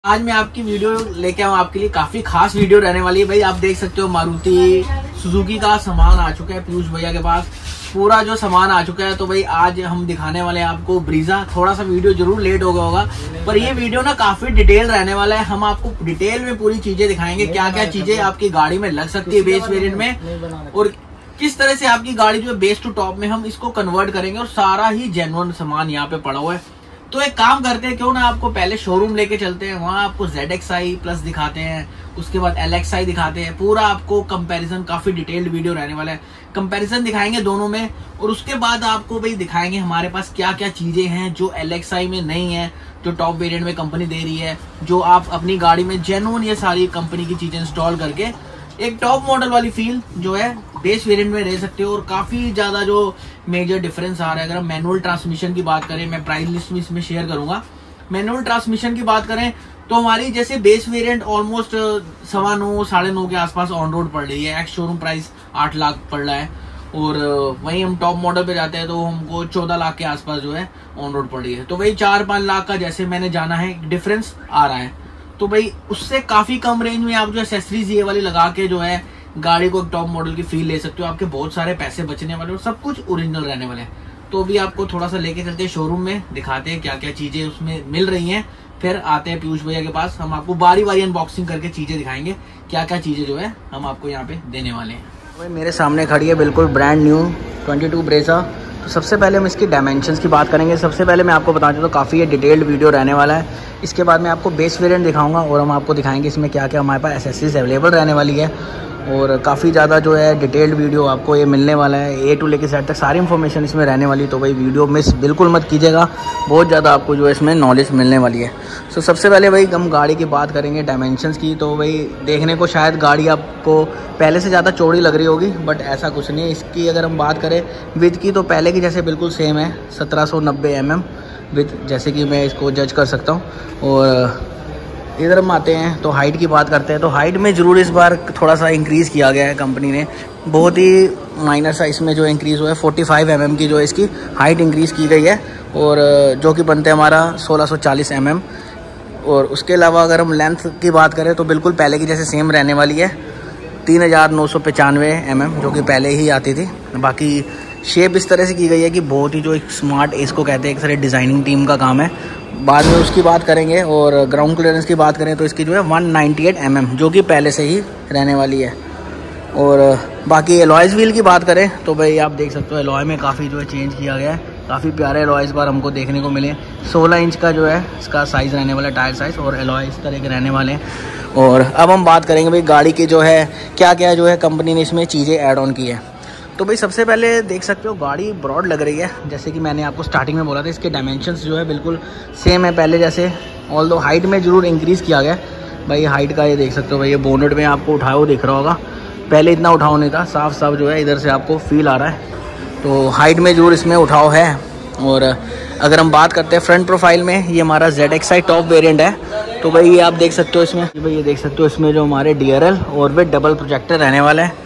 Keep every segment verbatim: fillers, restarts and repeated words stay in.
आज मैं आपकी वीडियो लेके आऊँ, आपके लिए काफी खास वीडियो रहने वाली है भाई। आप देख सकते हो मारुति सुजुकी का सामान आ चुका है पीयूष भैया के पास, पूरा जो सामान आ चुका है। तो भाई आज हम दिखाने वाले हैं आपको ब्रीजा। थोड़ा सा वीडियो जरूर लेट हो गया होगा, पर ये वीडियो ना काफी डिटेल रहने वाला है। हम आपको डिटेल में पूरी चीजें दिखाएंगे, क्या क्या चीजें आपकी गाड़ी में लग सकती है बेस वेरिएंट में, और किस तरह से आपकी गाड़ी जो है बेस टू टॉप में हम इसको कन्वर्ट करेंगे। और सारा ही जेन्युइन सामान यहाँ पे पड़ा हुआ है। तो एक काम करते हैं, क्यों ना आपको पहले शोरूम लेके चलते हैं, वहां आपको जेड एक्स आई प्लस दिखाते हैं, उसके बाद एल एक्स आई दिखाते हैं। पूरा आपको कंपैरिजन, काफी डिटेल्ड वीडियो रहने वाला है, कंपैरिजन दिखाएंगे दोनों में। और उसके बाद आपको भाई दिखाएंगे हमारे पास क्या क्या चीजें हैं जो एल एक्स आई में नहीं है, जो टॉप वेरिएंट में कंपनी दे रही है, जो आप अपनी गाड़ी में जेन्युइन ये सारी कंपनी की चीजें इंस्टॉल करके एक टॉप मॉडल वाली फील जो है बेस वेरिएंट में रह सकते हो। और काफी ज्यादा जो मेजर डिफरेंस आ रहा है, अगर हम मैनुअल ट्रांसमिशन की बात करें, मैं प्राइस लिस्ट में इसमें शेयर करूंगा। मैनुअल ट्रांसमिशन की बात करें तो हमारी जैसे बेस वेरिएंट ऑलमोस्ट सवा नौ साढ़े नौ के आसपास ऑन रोड पड़ रही है, एक्स शोरूम प्राइस आठ लाख पड़ रहा है। और वहीं हम टॉप मॉडल पे जाते हैं तो हमको चौदह लाख के आसपास जो है ऑन रोड पड़ रही है। तो वही चार पांच लाख का जैसे मैंने जाना है डिफरेंस आ रहा है। तो भाई उससे काफी कम रेंज में आप जो एक्सेसरीज ये वाली लगा के जो है गाड़ी को एक टॉप मॉडल की फील ले सकते हो। आपके बहुत सारे पैसे बचने वाले और सब कुछ ओरिजिनल रहने वाले हैं। तो अभी आपको थोड़ा सा लेके चलते हैं शोरूम में, दिखाते हैं क्या क्या चीजें उसमें मिल रही हैं। फिर आते हैं पीयूष भैया के पास, हम आपको बारी बारी अनबॉक्सिंग करके चीजें दिखाएंगे, क्या क्या चीजें जो है हम आपको यहाँ पे देने वाले हैं। भाई मेरे सामने खड़ी है बिल्कुल brand new twenty two Brezza. तो सबसे पहले हम इसकी डायमेंशंस की बात करेंगे। सबसे पहले मैं आपको बता दूं तो काफ़ी ये डिटेल्ड वीडियो रहने वाला है। इसके बाद मैं आपको बेस वेरिएंट दिखाऊंगा और हम आपको दिखाएंगे इसमें क्या क्या हमारे पास एक्सेसरीज अवेलेबल रहने वाली है। और काफ़ी ज़्यादा जो है डिटेल्ड वीडियो आपको ये मिलने वाला है, ए टू लेके सेट तक सारी इन्फॉर्मेशन इसमें रहने वाली। तो भाई वीडियो मिस बिल्कुल मत कीजिएगा, बहुत ज़्यादा आपको जो है इसमें नॉलेज मिलने वाली है। सो सबसे पहले भाई हम गाड़ी की बात करेंगे डायमेंशंस की। तो भाई देखने को शायद गाड़ी आपको पहले से ज़्यादा चौड़ी लग रही होगी, बट ऐसा कुछ नहीं है। इसकी अगर हम बात करें विथ की तो पहले की जैसे बिल्कुल सेम है, सत्रह सौ नब्बे एम एम विथ, जैसे कि मैं इसको जज कर सकता हूँ। और इधर हम आते हैं तो हाइट की बात करते हैं। तो हाइट में ज़रूर इस बार थोड़ा सा इंक्रीज़ किया गया है कंपनी ने, बहुत ही माइनर सा इसमें जो इंक्रीज़ हुआ है। पैंतालीस एम एम की जो इसकी हाइट इंक्रीज़ की गई है, और जो कि बनते हैं हमारा सोलह सौ चालीस एम एम। और उसके अलावा अगर हम लेंथ की बात करें तो बिल्कुल पहले की जैसे सेम रहने वाली है, तीन हज़ार नौ सौ पचानवे एम एम, जो कि पहले ही आती थी। बाकी शेप इस तरह से की गई है कि बहुत ही जो एक स्मार्ट इसको कहते हैं, एक तरह डिज़ाइनिंग टीम का काम है। बाद में उसकी बात करेंगे। और ग्राउंड क्लियरेंस की बात करें तो इसकी जो है एक सौ अट्ठानवे एम एम, जो कि पहले से ही रहने वाली है। और बाकी एलॉयज़ व्हील की बात करें तो भाई आप देख सकते हो एलॉय में काफ़ी जो है चेंज किया गया है, काफ़ी प्यारे एलॉय इस बार हमको देखने को मिले। सोलह इंच का जो है इसका साइज़ रहने वाला है, टायर साइज़, और एलॉय इस तरह के रहने वाले हैं। और अब हम बात करेंगे भाई गाड़ी की जो है क्या क्या जो है कंपनी ने इसमें चीज़ें ऐड ऑन की है। तो भाई सबसे पहले देख सकते हो गाड़ी ब्रॉड लग रही है, जैसे कि मैंने आपको स्टार्टिंग में बोला था। इसके डायमेंशंस जो है बिल्कुल सेम है पहले जैसे, ऑल दो हाइट में ज़रूर इंक्रीज़ किया गया भाई। हाइट का ये देख सकते हो भाई, ये बोनेट में आपको उठाया हुआ दिख रहा होगा, पहले इतना उठाव नहीं था, साफ साफ जो है इधर से आपको फील आ रहा है। तो हाइट में ज़रूर इसमें उठाव है। और अगर हम बात करते हैं फ्रंट प्रोफाइल में, ये हमारा Z X I top variant है। तो भाई ये आप देख सकते हो इसमें, भाई ये देख सकते हो इसमें जो हमारे डी आर एल और वे डबल प्रोजेक्टर रहने वाला है।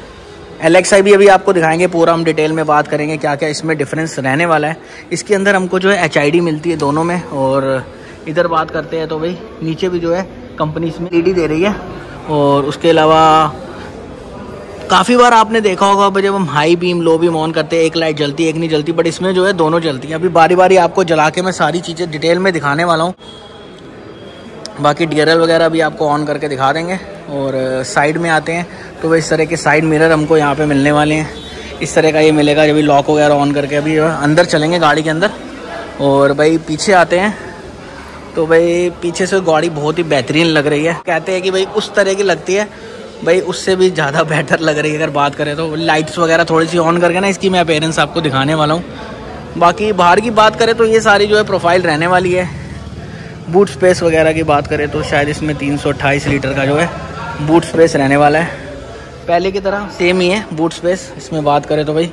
एल एक्स आई भी अभी आपको दिखाएंगे, पूरा हम डिटेल में बात करेंगे क्या क्या इसमें डिफरेंस रहने वाला है। इसके अंदर हमको जो है एच आई डी मिलती है दोनों में। और इधर बात करते हैं तो भाई नीचे भी जो है कंपनी इसमें एल ई डी दे रही है। और उसके अलावा काफ़ी बार आपने देखा होगा जब हम high beam low beam on करते हैं, एक लाइट जलती है एक नहीं जलती, बट इसमें जो है दोनों जलती है। अभी बारी बारी आपको जला के मैं सारी चीज़ें डिटेल में दिखाने वाला हूँ। बाकी डी आर एल वगैरह भी आपको ऑन करके दिखा देंगे। और साइड में आते हैं तो वह इस तरह के साइड मिरर हमको यहाँ पे मिलने वाले हैं। इस तरह का ये मिलेगा जब भी लॉक वगैरह ऑन करके अभी अंदर चलेंगे गाड़ी के अंदर। और भाई पीछे आते हैं तो भाई पीछे से गाड़ी बहुत ही बेहतरीन लग रही है, कहते हैं कि भाई उस तरह की लगती है, भाई उससे भी ज़्यादा बेहतर लग रही है। अगर बात करें तो लाइट्स वगैरह थोड़ी सी ऑन करके ना इसकी मैं अपीयरेंस आपको दिखाने वाला हूँ। बाकी बाहर की बात करें तो ये सारी जो है प्रोफाइल रहने वाली है। बूट स्पेस वगैरह की बात करें तो शायद इसमें तीन सौ अट्ठाईस लीटर का जो है बूट स्पेस रहने वाला है, पहले की तरह सेम ही है बूट स्पेस इसमें बात करें तो भाई।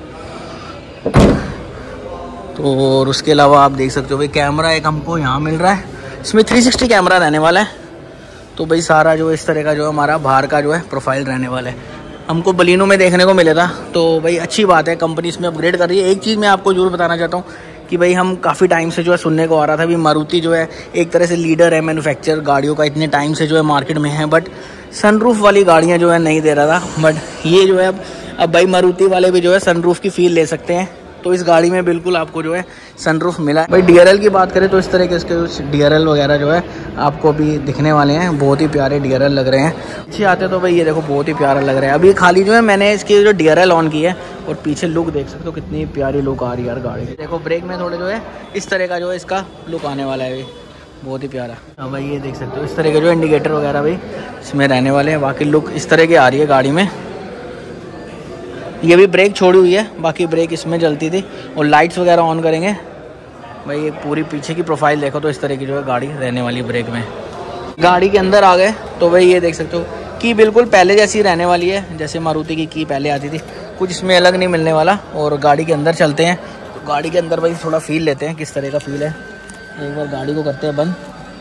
तो और उसके अलावा आप देख सकते हो भाई कैमरा एक हमको यहाँ मिल रहा है, इसमें तीन सौ साठ कैमरा रहने वाला है। तो भाई सारा जो इस तरह का जो हमारा बाहर का जो है प्रोफाइल रहने वाला है, हमको बलिनो में देखने को मिले था। तो भाई अच्छी बात है, कंपनी इसमें अपग्रेड कर रही है। एक चीज़ मैं आपको जरूर बताना चाहता हूँ कि भाई हम काफ़ी टाइम से जो है सुनने को आ रहा था भी मारुति जो है एक तरह से लीडर है मैन्युफैक्चर गाड़ियों का, इतने टाइम से जो है मार्केट में है, बट सनरूफ वाली गाड़ियाँ जो है नहीं दे रहा था। बट ये जो है अब अब भाई मारुति वाले भी जो है सनरूफ की फील ले सकते हैं, तो इस गाड़ी में बिल्कुल आपको जो है सनरूफ मिला है। भाई डी आर एल की बात करें तो इस तरह के इसके कुछ डी आर एल वगैरह जो है आपको अभी दिखने वाले हैं, बहुत ही प्यारे डी आर एल लग रहे हैं। अच्छे आते तो भाई ये देखो बहुत ही प्यारा लग रहा है। अभी खाली जो है मैंने इसकी जो डी आर एल ऑन की है और पीछे लुक देख सकते हो कितनी प्यारी लुक आ रही है यार गाड़ी की। देखो ब्रेक में थोड़े जो है इस तरह का जो है इसका लुक आने वाला है, बहुत ही प्यारा। हाँ भाई ये देख सकते हो इस तरह के जो इंडिकेटर वगैरह भाई इसमें रहने वाले हैं। बाकी लुक इस तरह की आ रही है गाड़ी में। ये भी ब्रेक छोड़ी हुई है, बाकी ब्रेक इसमें जलती थी। और लाइट्स वगैरह ऑन करेंगे भाई, ये पूरी पीछे की प्रोफाइल देखो तो इस तरह की जो है गाड़ी रहने वाली ब्रेक में। गाड़ी के अंदर आ गए तो भाई ये देख सकते हो कि बिल्कुल पहले जैसी रहने वाली है, जैसे मारुति की की पहले आती थी, कुछ इसमें अलग नहीं मिलने वाला। और गाड़ी के अंदर चलते हैं तो गाड़ी के अंदर भाई थोड़ा फील लेते हैं किस तरह का फील है। एक बार गाड़ी को करते हैं बंद,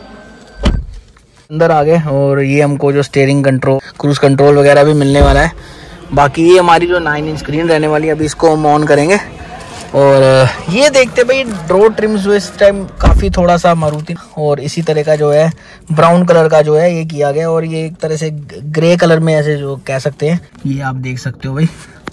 अंदर आ गए और ये हमको जो स्टीयरिंग कंट्रोल क्रूज कंट्रोल वगैरह भी मिलने वाला है। बाकी ये हमारी जो नाइन इंच स्क्रीन रहने वाली है, अभी इसको हम ऑन करेंगे। और ये देखते भाई रोड ट्रिम्स जो इस टाइम काफ़ी थोड़ा सा मारुति और इसी तरह का जो है ब्राउन कलर का जो है ये किया गया, और ये एक तरह से ग्रे कलर में ऐसे जो कह सकते हैं, ये आप देख सकते हो भाई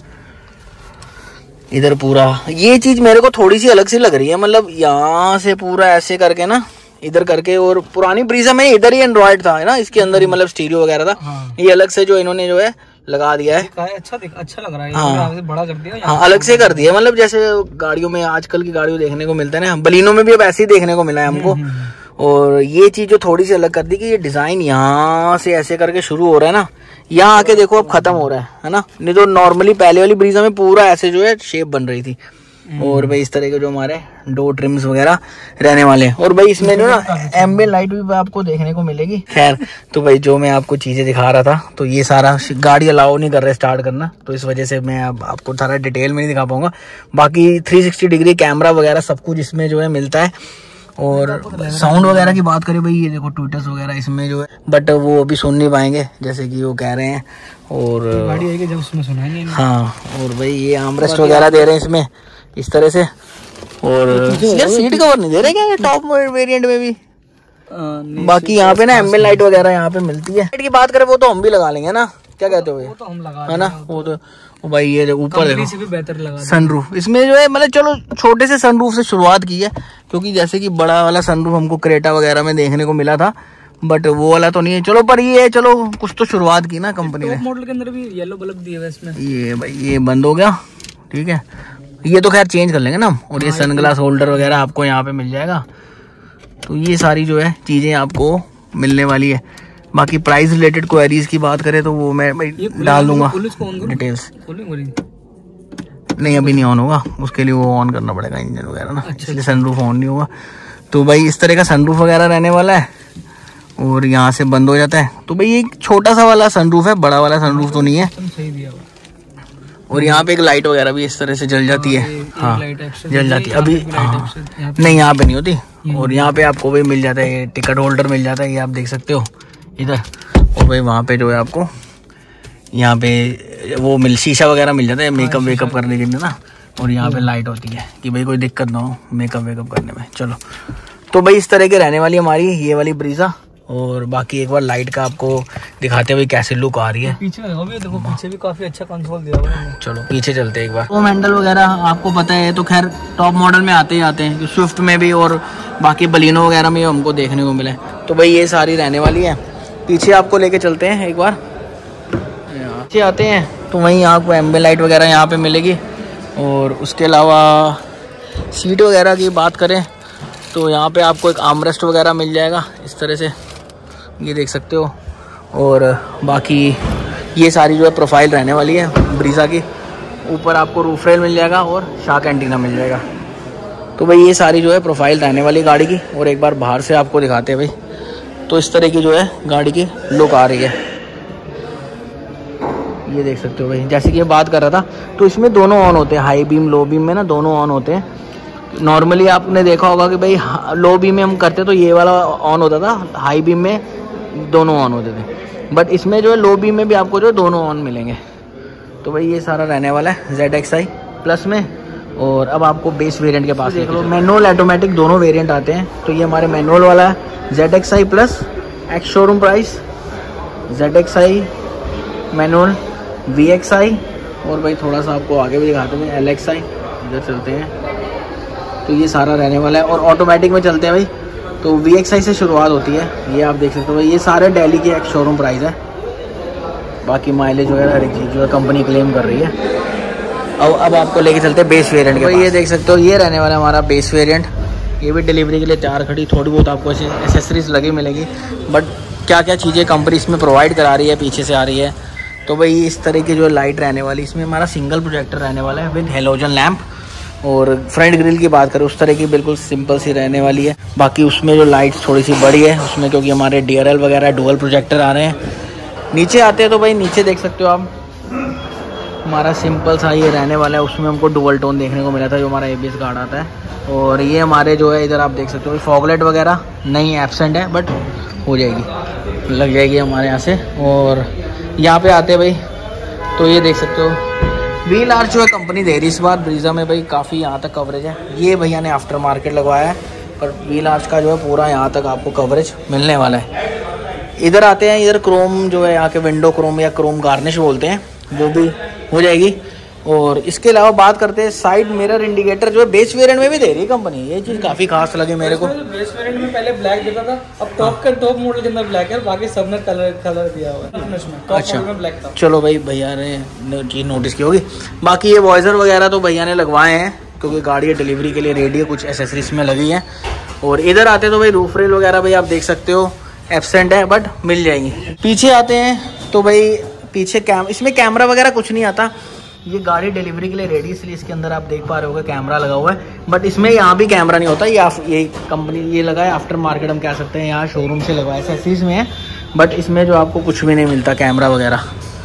इधर पूरा। ये चीज़ मेरे को थोड़ी सी अलग सी लग रही है, मतलब यहाँ से पूरा ऐसे करके ना इधर करके, और पुरानी ब्रीजा में इधर ही एंड्रॉइड था है ना, इसके अंदर ही मतलब स्टीरियो वगैरह था। हाँ। ये अलग से जो इन्होंने जो है लगा दिया है, अच्छा दिख, अच्छा लग रहा है। हाँ, बड़ा कर दिया। हाँ, अलग से कर दिया, मतलब जैसे गाड़ियों में आजकल की गाड़ियों देखने को मिलता है ना, बलिनो में भी अब ऐसे ही देखने को मिला है हमको। और ये चीज जो थोड़ी सी अलग कर दी कि ये डिजाइन यहाँ से ऐसे करके शुरू हो रहा है ना, यहाँ आके देखो अब खत्म हो रहा है है ना, नहीं तो नॉर्मली पहले वाली ब्रीजा में पूरा ऐसे जो है शेप बन रही थी। और भाई इस तरह के जो हमारे डोर ट्रिम्स वगैरह रहने वाले हैं। और भाई इसमें जो ना एम्बिएंट लाइट भी आपको देखने को मिलेगी। खैर तो भाई जो मैं आपको चीजें दिखा रहा था, तो ये सारा गाड़ी अलाउ नहीं कर रहे स्टार्ट करना, तो इस वजह से मैं अब आपको सारा डिटेल में नहीं दिखा पाऊंगा। बाकी थ्री सिक्सटी डिग्री कैमरा वगैरह सब कुछ इसमें जो है मिलता है। और साउंड वगैरह की बात करें भाई, ये देखो ट्विटर्स वगैरह इसमें जो है, बट वो अभी सुन नहीं पाएंगे जैसे कि वो कह रहे हैं। और गाड़ी आएगी जब उसमें सुनाएंगे। हाँ, और भाई ये आर्मरेस्ट वगैरह दे रहे हैं इसमें इस तरह से। और यार सीट कवर नहीं दे रहे क्या टॉप वेरिएंट में भी? बाकी यहाँ पे ना एम्बिएंट लाइट वगैरह यहाँ पे मिलती है। लाइट की बात करें वो तो हम भी लगा लेंगे ना, क्या कहते हो? वो तो हम लगा है ना, वो तो वो भाई ये ऊपर देखो बेहतर लगा सनरूफ इसमें जो है, मतलब चलो छोटे से सनरूफ से शुरुआत की है, क्योंकि जैसे कि बड़ा वाला सनरूफ हमको क्रेटा वगैरह में देखने को मिला था, बट वो वाला तो नहीं है। चलो पर ये है, चलो कुछ तो शुरुआत की ना कंपनी ने। मॉडल के अंदर भी येलो बल्ब दिए हुए इसमें। ये भाई ये बंद हो गया, ठीक है, ये तो खैर चेंज कर लेंगे ना। और ये सनग्लास होल्डर वगैरह आपको यहाँ पे मिल जाएगा। तो ये सारी जो है चीजें आपको मिलने वाली है। बाकी प्राइस रिलेटेड क्वेरीज की बात करें तो वो मैं डाल दूंगा डिटेल्स। नहीं अभी नहीं ऑन होगा, उसके लिए वो ऑन करना पड़ेगा इंजन वगैरह ना, इसलिए सनरूफ ऑन नहीं होगा। तो भाई इस तरह का सनरूफ वगैरह रहने वाला है, और यहाँ से बंद हो जाता है। तो भाई एक छोटा सा वाला सनरूफ है, बड़ा वाला सनरूफ तो नहीं है। और यहाँ पे एक लाइट वगैरह भी इस तरह से जल जाती है। हाँ जल जाती है अभी। हाँ नहीं यहाँ पे नहीं होती। और यहाँ पे आपको भी मिल जाता है, टिकट होल्डर मिल जाता है, ये आप देख सकते हो इधर। और भाई वहाँ पे जो है आपको यहाँ पे वो मिल शीशा वगैरह मिल जाता है मेकअप वेकअप करने के लिए ना। और यहाँ पे लाइट होती है कि भाई कोई दिक्कत ना हो मेकअप वेकअप करने में। चलो तो भाई इस तरह के रहने वाली हमारी ये वाली ब्रीजा। और बाकी एक बार लाइट का आपको दिखाते हुए कैसे लुक आ रही है। पीछे देखो, पीछे भी काफी अच्छा कंसोल दिया हुआ है। चलो पीछे चलते हैं एक बार। वो हैंडल वगैरह आपको पता है, तो खैर टॉप मॉडल में आते ही आते हैं, स्विफ्ट में भी और बाकी बलिनो वगैरह में हमको देखने को मिले। तो भाई ये सारी रहने वाली है। पीछे आपको लेके चलते हैं एक बार, पीछे आते हैं तो वहीं आपको एम्बिएंट लाइट वगैरह यहाँ पे मिलेगी। और उसके अलावा सीट वगैरह की बात करें तो यहाँ पे आपको एक आर्मरेस्ट वगैरह मिल जाएगा इस तरह से, ये देख सकते हो। और बाकी ये सारी जो है प्रोफाइल रहने वाली है ब्रीजा की। ऊपर आपको रूफ रेल मिल जाएगा और शार्क एंटीना मिल जाएगा। तो भाई ये सारी जो है प्रोफाइल रहने वाली गाड़ी की। और एक बार बाहर से आपको दिखाते हैं भाई, तो इस तरह की जो है गाड़ी की लुक आ रही है, ये देख सकते हो भाई। जैसे कि ये बात कर रहा था, तो इसमें दोनों ऑन होते हैं, हाई बीम लो बीम में ना दोनों ऑन होते हैं। नॉर्मली आपने देखा होगा कि भाई लो बीम में हम करते तो ये वाला ऑन होता था, हाई बीम में दोनों ऑन होते थे। बट इसमें जो है लो बीम में भी आपको जो दोनों ऑन मिलेंगे। तो भाई ये सारा रहने वाला है जेड एक्स आई प्लस में। और अब आपको बेस वेरिएंट के पास देख लो, मैनुअल ऑटोमेटिक दोनों वेरिएंट आते हैं। तो ये हमारे मैनुअल वाला है Z X I plus, ex showroom price Z X I manual, V X I, और भाई थोड़ा सा आपको आगे भी दिखाते हैं एल एक्स आई, इधर चलते हैं। तो ये सारा रहने वाला है। और ऑटोमेटिक में चलते हैं भाई, तो वी एक्स आई से शुरुआत होती है, ये आप देख सकते हो भाई। ये सारे दिल्ली के एक्स शोरूम प्राइस है, बाकी माइलेज वगैरह हर एक चीज़ जो है कंपनी क्लेम कर रही है। अब अब आपको लेके चलते हैं बेस वेरिएंट के पास। ये देख सकते हो, ये रहने वाला है हमारा बेस वेरिएंट। ये भी डिलीवरी के लिए तैयार खड़ी, थोड़ी बहुत आपको ऐसे एसेसरीज लगी मिलेगी, बट क्या क्या चीज़ें कंपनी इसमें प्रोवाइड करा रही है पीछे से आ रही है। तो भाई इस तरह की जो लाइट रहने वाली, इसमें हमारा सिंगल प्रोजेक्टर रहने वाला है विद हेलोजन लैम्प। और फ्रंट ग्रिल की बात करें उस तरह की बिल्कुल सिंपल सी रहने वाली है। बाकी उसमें जो लाइट्स थोड़ी सी बड़ी है उसमें, क्योंकि हमारे डी आर एल वगैरह डुअल प्रोजेक्टर आ रहे हैं। नीचे आते हैं तो भाई नीचे देख सकते हो आप, हमारा सिंपल सा ये रहने वाला है। उसमें हमको डुअल टोन देखने को मिला था जो हमारा ए बी एस गार्ड आता है। और ये हमारे जो है इधर आप देख सकते हो फॉगलाइट वगैरह नहीं एब्सेंट है, बट हो जाएगी, लग जाएगी हमारे यहाँ से। और यहाँ पे आते हैं भाई, तो ये देख सकते हो व्हील आर्च जो है कंपनी दे रही इस बार ब्रीजा में भाई, काफ़ी यहाँ तक कवरेज है। ये भैया ने आफ्टर मार्केट लगवाया है, पर व्हील आर्च का जो है पूरा यहाँ तक आपको कवरेज मिलने वाला है। इधर आते हैं, इधर क्रोम जो है यहाँ के विंडो क्रोम या क्रोम गार्निश बोलते हैं, वो भी हो जाएगी। और इसके अलावा बात करते हैं साइड मिरर इंडिकेटर जो है बेस वेरिएंट में भी दे रही है कंपनी। ये चीज़ काफ़ी खास लगी मेरे को। बेस वेरिएंट में पहले ब्लैक देता था, अब टॉप के टॉप मॉडल के अंदर ब्लैक है, बाकी सब ने कलर कलर दिया हुआ है इसमें। अच्छा में ब्लैक था। चलो भाई, भैया ने चीज़ नोटिस की होगी। बाकी ये वॉइजर वगैरह तो भैया ने लगवाए हैं, क्योंकि गाड़ी डिलीवरी के लिए रेडी है, कुछ एसेसरीज में लगी है। और इधर आते तो भाई रूफ रेल वगैरह भाई आप देख सकते हो एब्सेंट है, बट मिल जाएंगी। पीछे आते हैं तो भाई पीछे कैम इसमें कैमरा वगैरह कुछ नहीं आता। ये गाड़ी डिलीवरी के लिए रेडी, इसलिए इसके अंदर आप देख पा रहे होगा कैमरा लगा हुआ है, बट इसमें यहाँ भी कैमरा नहीं होता। ये ये कंपनी ये लगा है आफ्टर मार्केट, हम कह सकते हैं यहाँ शोरूम से लगवाया एसेसरीज में है, बट इसमें जो आपको कुछ भी नहीं मिलता कैमरा वगैरह।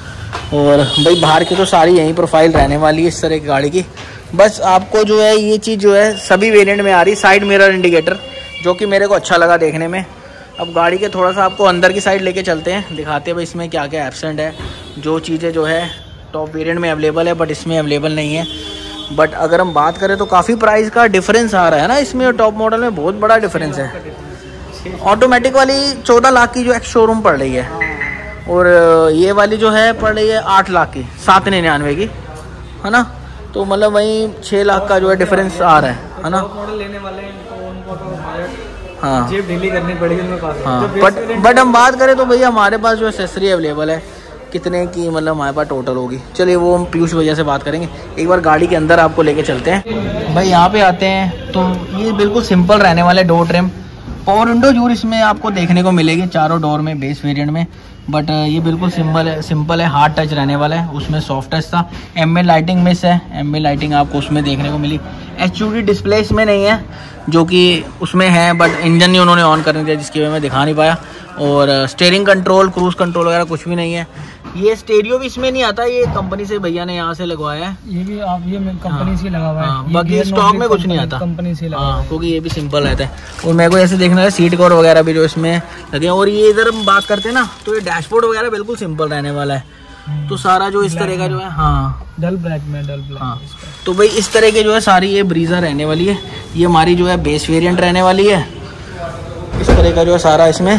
और भाई बाहर की तो सारी यही प्रोफाइल रहने वाली है इस तरह की गाड़ी की। बस आपको जो है ये चीज़ जो है सभी वेरिएंट में आ रही, साइड मिरर इंडिकेटर, जो कि मेरे को अच्छा लगा देखने में। अब गाड़ी के थोड़ा सा आपको अंदर की साइड लेके चलते हैं, दिखाते हैं भाई इसमें क्या क्या एब्सेंट है, जो चीज़ें जो है टॉप वेरिएंट में अवेलेबल है बट इसमें अवेलेबल नहीं है। बट अगर हम बात करें तो काफ़ी प्राइस का डिफरेंस आ रहा है ना इसमें, और टॉप मॉडल में बहुत बड़ा डिफरेंस है। ऑटोमेटिक वाली चौदह लाख की जो एक्स शोरूम पड़ रही है, और ये वाली जो है पड़ रही है आठ लाख की, सात निन्यानवे की, है ना। तो मतलब वही छः लाख का जो है डिफरेंस आ रहा है, है ना। मॉडल लेने वाले हैं उनको तो हाँ जेब ढीली करनी पड़ेगी उनके पास। हाँ, बट बट हम बात करें तो भैया हमारे पास जो एसेसरी अवेलेबल है, कितने की मतलब हमारे पास टोटल होगी, चलिए वो हम पीयूष भैया से बात करेंगे। एक बार गाड़ी के अंदर आपको लेके चलते हैं भाई। यहाँ पे आते हैं तो ये बिल्कुल सिंपल रहने वाले डोर ट्रिम, पावर विंडो जरूर इसमें आपको देखने को मिलेगी चारों डोर में बेस वेरिएंट में, बट ये बिल्कुल सिंपल है, सिंपल है, हार्ड टच रहने वाला है। उसमें सॉफ्ट टच था। एम ए लाइटिंग मिस है, एम ए लाइटिंग आपको उसमें देखने को मिली। एच यू डी डिस्प्ले इसमें नहीं है, जो कि उसमें है, बट इंजन नहीं उन्होंने ऑन करने दिया, जिसकी वजह मैं दिखा नहीं पाया। और स्टीयरिंग कंट्रोल, क्रूज कंट्रोल वगैरह कुछ भी नहीं है। ये स्टेरियो भी इसमें नहीं आता, ये कंपनी से भैया ने यहाँ से लगवाया है। ये भी आप ये कंपनी से लगा हुआ है, बाकी स्टॉक में कुछ नहीं आता कंपनी से लगा, हाँ, क्योंकि ये भी सिंपल रहता है। और मेरे को ऐसे देखना है सीट कवर वगैरह भी जो इसमें लगे। और ये इधर हम बात करते हैं ना, तो ये डैशबोर्ड वगैरह बिल्कुल सिंपल रहने वाला है। तो सारा जो इस तरह का जो है, हाँ डल ब्लैक में, डल ब्लैक हाँ। तो भाई इस तरह के जो है सारी ये ब्रीजा रहने वाली है। ये हमारी जो है बेस वेरिएंट रहने वाली है। इस तरह का जो है सारा इसमें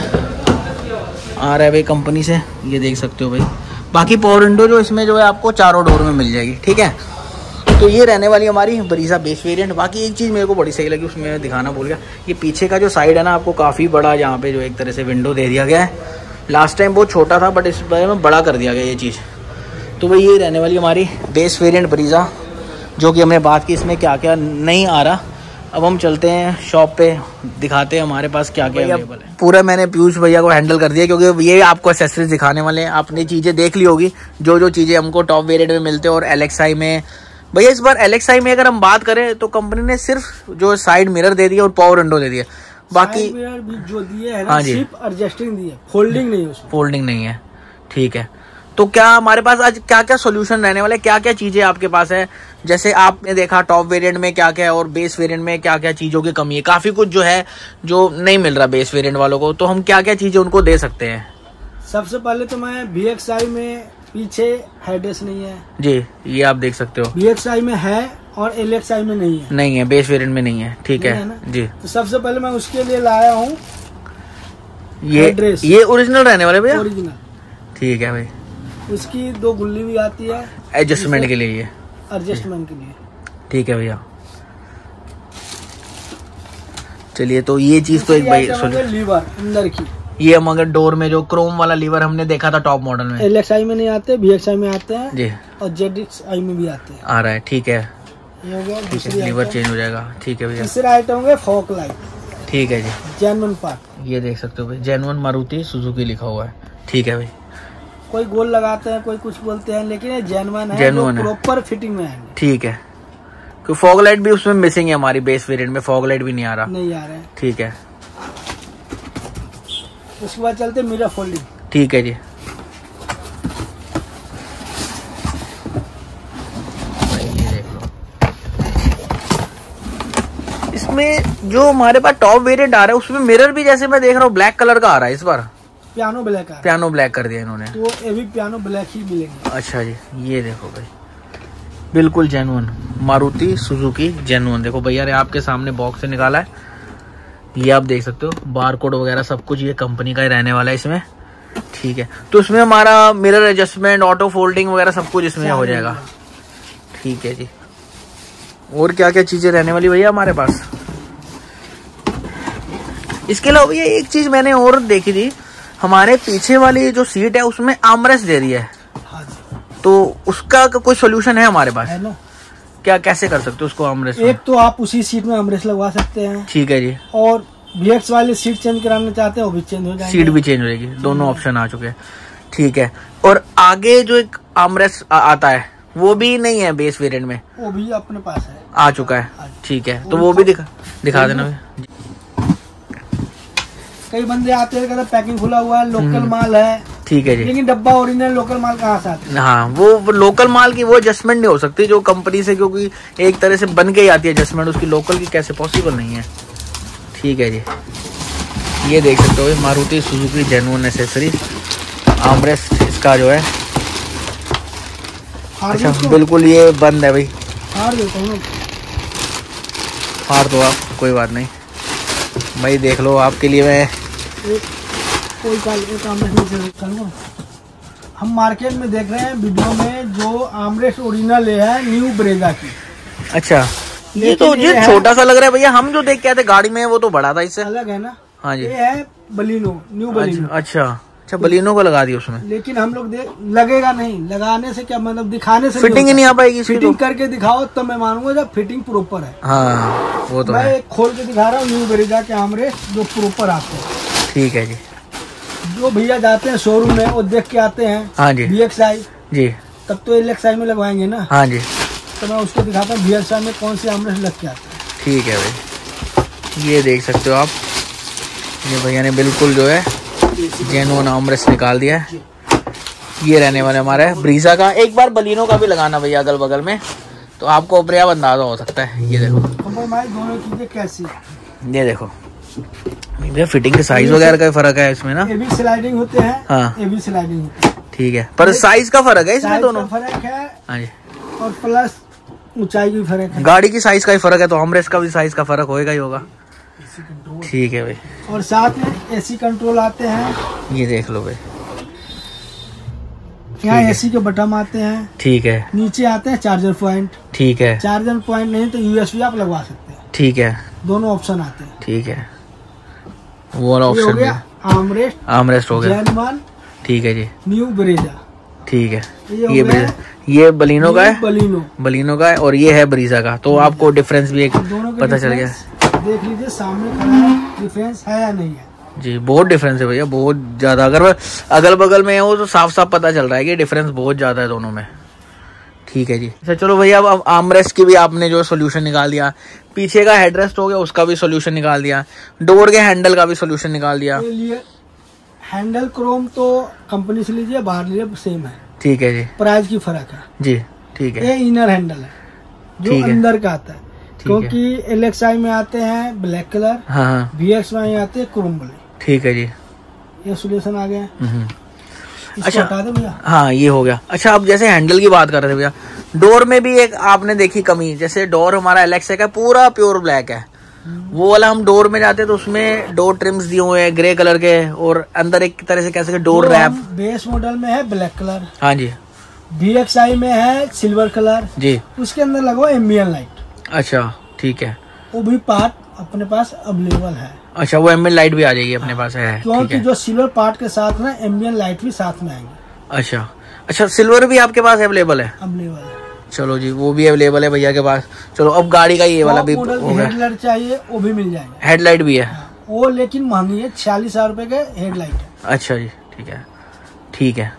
आ रहा है भाई कंपनी से, ये देख सकते हो भाई। बाकी पावर विंडो जो इसमें जो है आपको चारों डोर में मिल जाएगी, ठीक है। तो ये रहने वाली हमारी ब्रीजा बेस वेरिएंट। बाकी एक चीज़ मेरे को बड़ी सही लगी, उसमें दिखाना भूल गया, ये पीछे का जो साइड है ना, आपको काफ़ी बड़ा यहाँ पे जो एक तरह से विंडो दे दिया गया है। लास्ट टाइम बहुत छोटा था, बट इस बार में बड़ा कर दिया गया ये चीज़। तो भाई ये रहने वाली हमारी बेस वेरिएंट ब्रीजा, जो कि हमने बात की इसमें क्या क्या नहीं आ रहा। अब हम चलते हैं शॉप पे, दिखाते हैं हमारे पास क्या क्या अवेलेबल है। पूरा मैंने पीयूष भैया को हैंडल कर दिया, क्योंकि ये आपको एक्सेसरीज दिखाने वाले हैं। आपने चीज़ें देख ली होगी, जो जो चीज़ें हमको टॉप वेरिएंट में मिलते हैं। और एल एक्स आई में भैया, इस बार एल एक्स आई में अगर हम बात करें तो कंपनी ने सिर्फ जो साइड मिरर दे दिया और पावर विंडो दे दिया, बाकी जो दिए है हाँ जी, एडजस्टिंग दी है, फोल्डिंग नहीं है, फोल्डिंग नहीं है, ठीक है। तो क्या हमारे पास आज क्या क्या सोल्यूशन रहने वाले, क्या क्या चीज़ें आपके पास है, जैसे आपने देखा टॉप वेरिएंट में क्या क्या है और बेस वेरिएंट में क्या क्या चीज़ों की कमी है। काफ़ी कुछ जो है जो नहीं मिल रहा बेस वेरिएंट वालों को, तो हम क्या क्या चीज़ें उनको दे सकते हैं। सबसे पहले तो मैं वी एक्स आई में पीछे हेडरेस्ट नहीं है जी, ये आप देख सकते हो। वी एक्स आई में है और एल एक्स आई में नहीं है। नहीं है, बेस वेरिएंट में नहीं है। ठीक है, है जी। तो सबसे पहले मैं उसके लिए लाया हूँ ये ड्रेस, ये ओरिजिनल रहने वाले भैया? ओरिजिनल। ठीक है भाई। उसकी दो गुल्ली भी आती है एडजस्टमेंट के लिए, ये एडजस्टमेंट के लिए। ठीक है भैया। चलिए, तो ये चीज तो एक भाई लीवर अंदर की, ये हम अगर डोर में जो क्रोम वाला लीवर हमने देखा था टॉप मॉडल में, एल एक्स आई में नहीं आते, बी एक्स आई में आते हैं जी, और जेड एक्स आई में भी आते हैं। आ रहा है, ठीक है। ये हो गया, ठीक है, लीवर चेंज हो जाएगा। ठीक है भैया। तीसरा आइटम होगा फॉग लाइट। ठीक है जी, जेन्युइन पार्ट। ये देख सकते हो भाई, जेन्युइन मारुति सुजुकी लिखा हुआ है। ठीक है भाई। कोई गोल लगाते हैं, कोई कुछ बोलते हैं, लेकिन ये जेन्युइन है, जेन्युइन है, प्रॉपर फिटिंग में है। ठीक है। क्योंकि फॉग लाइट भी उसमें मिसिंग है, हमारी बेस वेरिएंट में फॉग लाइट भी नहीं आ रहा। नहीं आ रहा है। ठीक है। उसके बाद चलते मिरर फोल्डिंग। ठीक है जी। ये देख लो, इसमें जो हमारे पास टॉप वेरिएंट आ रहा है उसमें मिरर भी जैसे मैं देख रहा हूँ ब्लैक कलर का आ रहा है। इस बार पियानो ब्लैक है। पियानो ब्लैक कर दिया इन्होंने, तो ये भी पियानो ब्लैक ही मिलेंगे। अच्छा जी, ये देखो भाई, बिल्कुल जेन्युइन मारुति सुजुकी जेन्युइन। देखो भैया ने आपके सामने बॉक्स से निकाला है, ये आप देख सकते हो, बार कोड वगैरह सब कुछ ये कंपनी का ही रहने वाला है इसमें। ठीक है, तो इसमें हमारा मिरर एडजस्टमेंट, ऑटो फोल्डिंग वगैरह सब कुछ इसमें हो जाएगा। ठीक है जी। और क्या क्या चीजें रहने वाली भैया हमारे पास? इसके अलावा भैया एक चीज मैंने और देखी थी, हमारे पीछे वाली जो सीट है उसमें आर्मरेस्ट दे रही है। हाँ जी। तो उसका कोई सोल्यूशन है हमारे पास? है ना। क्या, कैसे कर सकते हो उसको आर्मरेस्ट? एक तो आप उसी सीट में आर्मरेस्ट लगवा सकते हैं। ठीक है जी। और वी एक्स वाली सीट चेंज कराना चाहते हैं वो भी चेंज हो जाएगी। सीट भी चेंज हो जाएगी, दोनों ऑप्शन आ चुके हैं। ठीक है। और आगे जो एक आर्मरेस्ट आता है वो भी नहीं है बेस वेरिएंट में? वो भी अपने पास है, आ चुका है। ठीक है, तो वो भी दिखा दिखा देना। कई बंदे आते हैं कहते पैकिंग खुला हुआ है, लोकल माल है। ठीक है जी। लेकिन डब्बा ओरिजिनल लोकल माल कहाँ से आता है? हाँ, वो लोकल माल की वो एडजस्टमेंट नहीं हो सकती जो कंपनी से, क्योंकि एक तरह से बन के ही आती है एडजस्टमेंट, उसकी लोकल की कैसे पॉसिबल नहीं है। ठीक है जी। ये देख सकते हो Maruti Suzuki genuine accessory armrest इसका जो है। अच्छा, बिल्कुल ये बंद है भाई। फाड़ देता हूँ, फाड़ दो आप, कोई बात नहीं भाई। देख लो, आपके लिए मैं कोई काम। हम मार्केट में देख रहे हैं वीडियो में जो आर्मरेस्ट ओरिजिनल है न्यू ब्रेजा की। अच्छा, ये तो ये छोटा सा लग रहा है भैया। हम जो देख के आए थे गाड़ी में वो तो बड़ा था, इससे अलग है ना। हाँ जी, ये है बलिनो, न्यू बलिनो। अच्छा अच्छा, बलिनो को लगा दिया उसमें। लेकिन हम लोग देख, लगेगा नहीं, लगाने से क्या मतलब, दिखाने से फिटिंग ही नहीं आ पाएगी। फिटिंग करके दिखाओ तो मैं मानूंगा जब फिटिंग प्रॉपर है। हाँ, वो तो मैं है। खोल के दिखा रहा हूँ न्यू ब्रेजा के आर्मरेस्ट जो प्रॉपर आते हैं। ठीक है जी। जो भैया जाते हैं शोरूम में वो देख के आते हैं। हाँ जी। बी एक्स आई जी, तब तो एल एक्स आई में लगवाएंगे ना। हाँ जी। तो मैं उसको दिखाता हूँ बी एक्स आई में कौन सी आर्मरेस्ट लग के आते हैं। ठीक है भाई, ये देख सकते हो आप, ये भैया ने बिल्कुल जो है जेन्युइन आर्मरेस्ट निकाल दिया है। ये रहने वाले हमारा है ब्रीजा का। एक बार बलिनो का भी लगाना भैया अगल बगल में, तो आपको पर्याप्त अंदाजा हो सकता है। ये देखो दोनों चीजें कैसी, ये देखो भैया, फिटिंग के साइज वगैरह का फर्क है इसमें ना। ये भी स्लाइडिंग होते हैं। हाँ, ये भी स्लाइडिंग होते हैं। ठीक है, पर साइज का फर्क है इसमें, दोनों फर्क है। हाँ जी। और प्लस ऊंचाई की फर्क है, गाड़ी की साइज का ही फर्क है, तो आर्मरेस्ट का भी साइज का फर्क होएगा ही होगा। ठीक है भाई। और साथ में एसी कंट्रोल आते हैं। ये देख लो भाई, यहाँ एसी के बटन आते हैं। ठीक है। नीचे आते हैं चार्जर पॉइंट। ठीक है। चार्जर पॉइंट नहीं तो यूएसबी आप लगवा सकते हैं। ठीक है, दोनों ऑप्शन आते हैं। ठीक है, वो वाला ऑप्शन भी। आर्मरेस्ट आर्मरेस्ट हो गया। जेन्युइन। ठीक है जी। New Brezza. ठीक है, ये ब्रेजा, ये बलिनो का है। बलिनो बलिनो का है, और ये है ब्रीजा का। तो आपको डिफरेंस भी एक पता चल गया। देख लीजिए सामने खड़ा है, डिफरेंस है या नहीं है। जी, बहुत डिफरेंस है भैया, बहुत ज्यादा। अगर अगल बगल में हो तो साफ साफ पता चल रहा है कि डिफरेंस बहुत ज्यादा है दोनों में। ठीक है जी। अच्छा चलो भैया, अब आर्मरेस्ट की भी आपने जो सोल्यूशन निकाल दिया, पीछे का हेडरेस्ट हो गया उसका भी सोल्यूशन निकाल दिया, डोर के हैंडल का भी सोल्यूशन निकाल दिया। हैंडल क्रोम तो कंपनी से लीजिए, बाहर लीजिए सेम है। ठीक है जी। प्राइस की फर्क है जी। ठीक है। ये इनर हैंडल है जो अंदर का आता है, क्योंकि एल एक्स आई में आते हैं ब्लैक कलर। हाँ। बी एक्स में आते हैं क्रोम वाले। ठीक है जी। ये सोल्यूशन आ गया। अच्छा, हटा दे भैया। हाँ, ये हो गया। अच्छा, अब जैसे हैंडल की बात कर रहे थे भैया, डोर में भी एक आपने देखी कमी, जैसे डोर हमारा एलेक्सा का पूरा प्योर ब्लैक है, वो वाला हम डोर में जाते हैं तो उसमें डोर ट्रिम्स दिए हुए हैं ग्रे कलर के, और अंदर एक तरह से कैसे डोर रैप। बेस मॉडल में है ब्लैक कलर, हाँ जी। वी एक्स आई में है सिल्वर कलर जी, उसके अंदर लगो एम्बियन लाइट। अच्छा ठीक है, वो भी पार्ट अपने पास अवेलेबल है। अच्छा, वो एम्बियन लाइट भी आ जाएगी अपने पास है, क्योंकि जो सिल्वर पार्ट के साथ में एम्बियन लाइट भी साथ में आएंगे। अच्छा अच्छा, सिल्वर भी आपके पास अवेलेबल है? अवेलेबल है। चलो जी, वो भी अवेलेबल है भैया के पास। चलो अब गाड़ी का ये वाला भी हेडलाइट चाहिए वो भी मिल जाएगा। हेडलाइट भी है? हाँ, वो लेकिन महंगी है, छियालीस हजार रूपए के हेडलाइट है। अच्छा जी, ठीक है ठीक है।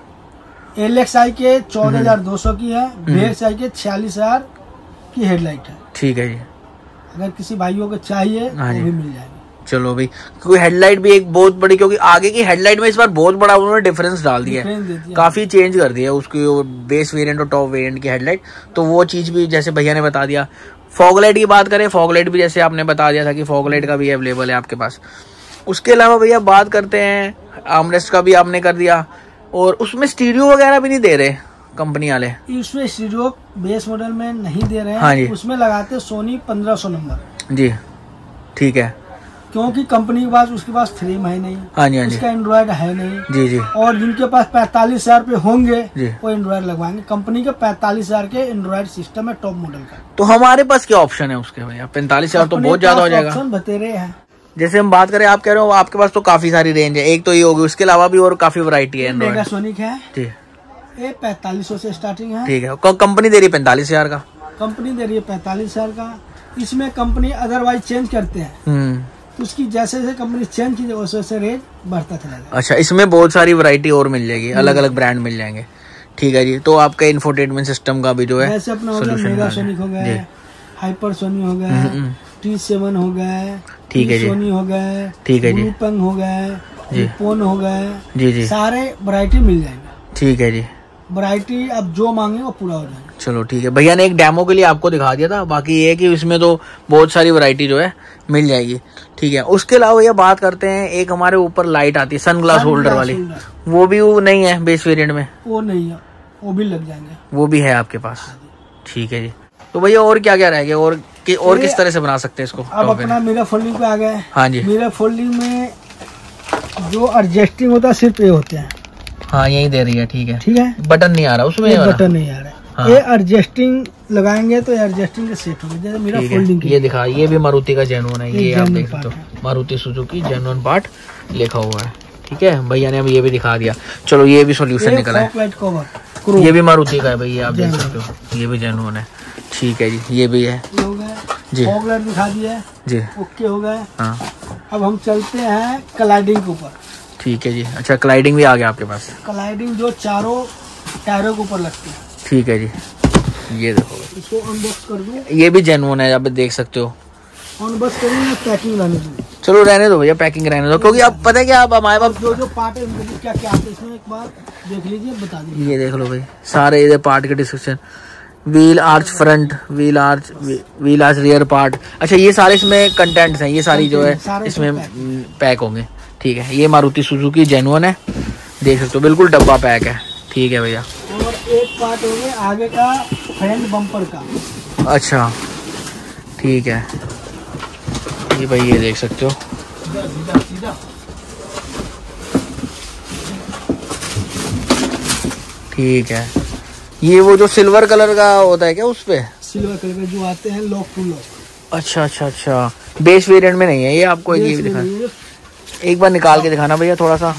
एल एक्स आई के चौदह हजार दो सौ की है, वी एक्स आई के छियालीस हजार की हेडलाइट है। ठीक है जी, अगर किसी भाइयों को चाहिए वो भी मिल जाएगा। चलो भाई, क्योंकि हेडलाइट भी एक बहुत बड़ी, क्योंकि आगे की हेडलाइट में इस बार बहुत बड़ा उन्होंने डिफरेंस डाल दिया है, काफी चेंज कर दिया उसकी बेस वेरिएंट और टॉप वेरिएंट की हेडलाइट, तो वो चीज भी जैसे भैया ने बता दिया। फॉगलाइट की बात करें, फॉगलाइट भी जैसे आपने बता दिया था कि फॉगलाइट का भी अवेलेबल है आपके पास। उसके अलावा भैया बात करते हैं आर्मरेस्ट का भी आपने कर दिया, और उसमें स्टीरियो वगैरह भी नहीं दे रहे कंपनी वाले? उसमें स्टीरियो बेस मॉडल में नहीं दे रहे हैं। हाँ जी। उसमें लगाते सोनी पंद्रह सौ नंबर। जी ठीक है, क्योंकि कंपनी के पास उसके पास फ्रेम है नहीं। हाँ जी हाँ जी, उसका एंड्रॉइड है नहीं। जी जी। और जिनके पास पैंतालीस हजार रूपए होंगे जी, वो एंड्रॉइड लगवाएंगे। कंपनी के पैंतालीस हजार के एंड्रॉइड सिस्टम है टॉप मॉडल का। तो हमारे पास क्या ऑप्शन है उसके भैया? पैंतालीस हजार तो बहुत ज्यादा हो जाएगा। ऑप्शन बतेरे हैं। जैसे हम बात करें, आप कह रहे हो आपके पास तो काफी सारी रेंज है, एक तो ये होगी, उसके अलावा भी और काफी वैरायटी है। मेगासोनिक है जी, ये पैंतालीस सौ से स्टार्टिंग है। ठीक है, कंपनी दे रही है पैंतालीस हजार का? कंपनी दे रही है पैंतालीस हजार का। इसमें कंपनी अदरवाइज चेंज करते हैं, हम्म, उसकी जैसे जैसे कंपनी चेंज की वैसे वैसे रेट बढ़ता चला जाएगा। अच्छा, इसमें बहुत सारी वैरायटी और मिल जाएगी, अलग अलग ब्रांड मिल जाएंगे। ठीक है जी, तो आपका इंफोटेनमेंट सिस्टम का भी जो है जैसे अपना हो गया मेगासोनिक हो गया, हाइपरसोनी हो गया, टी सेवन हो गया, ठीक है जी, सोनी हो गया, ठीक है जी, ब्लूपंग हो गया, निप्पॉन हो गया, जी जी, सारे वैरायटी मिल जाएंगे। ठीक है जी, वैरायटी अब जो मांगे वो पूरा हो जाएगा। चलो ठीक है, भैया ने एक डेमो के लिए आपको दिखा दिया था, बाकी ये है कि इसमें तो बहुत सारी वैरायटी जो है मिल जाएगी। ठीक है, उसके अलावा ये बात करते हैं, एक हमारे ऊपर लाइट आती है सनग्लास होल्डर वाली, वो भी वो नहीं है बेस वेरिएंट में? वो नहीं है, वो भी लग जाएंगे। वो भी है आपके पास? ठीक है जी। तो भैया और क्या क्या रह गया, और कि, और किस तरह से बना सकते हैं इसको? अब अपना मिरर फोल्डिंग पे आ गए। हाँ जी, मिरर फोल्डिंग में जो एडजस्टिंग होता है सिर्फ ये होते हैं। हाँ, यही दे रही है, ठीक है ठीक है, बटन नहीं आ रहा उसमें, ये बटन नहीं आ रहा है। हाँ। ये एडजस्टिंग लगाएंगे तो एडजस्टिंग के सेट होंगे, जैसे मिरर फोल्डिंग। ये दिखा, ये भी मारुति का जेन्युइन है, ये आप देख सकते हो, मारुति सुजुकी जेन्युइन पार्ट लिखा हुआ है। ठीक है, भैया ने अब ये भी दिखा दिया। चलो, ये भी सोल्यूशन निकला है, ये भी मारुति का है भैया, आप देख सकते हो, ये भी जेन्युइन है। ठीक है जी, ये भी है जी, फॉग लाइट दिखा दिया जी, ओके हो गया। हाँ, अब हम चलते हैं क्लाइडिंग के ऊपर। ठीक है जी, अच्छा क्लाइडिंग भी आ गया आपके पास? क्लाइडिंग जो चारों टायरों के ऊपर लगती है। ठीक है जी, ये देखो, इसको अनबॉक्स कर दूं। ये भी जेन्युइन है, आप देख सकते हो। अनबॉक्स करेंगे, पैकिंग रहने दो। चलो रहने दो भैया, पैकिंग रहने दो, क्योंकि आप पता है क्या, आप हमारे पास जो जो पार्ट है क्या क्या आते हैं इसमें, एक बार देख लीजिए, बता दीजिए। ये देख लो भाई, सारे ये पार्ट के description, wheel arch front, wheel arch, wheel arch rear part. अच्छा, ये सारे इसमें कंटेंट्स हैं, ये सारी जो है इसमें पैक होंगे। ठीक है, ये मारुति सुजुकी जेन्युइन है, देख सकते हो, बिल्कुल डब्बा पैक है। ठीक है भैया, और एक पार्ट हो गया आगे का फ्रंट बम्पर का। अच्छा ठीक है, ये भाई ये देख सकते हो, सीधा सीधा। ठीक है, ये वो जो सिल्वर कलर का होता है क्या उस पे? सिल्वर कलर के जो आते हैं लॉक टू लॉक। अच्छा अच्छा अच्छा, बेस वेरिएंट में नहीं है ये, आपको ये दिखा, एक बार निकाल के दिखाना भैया थोड़ा सा।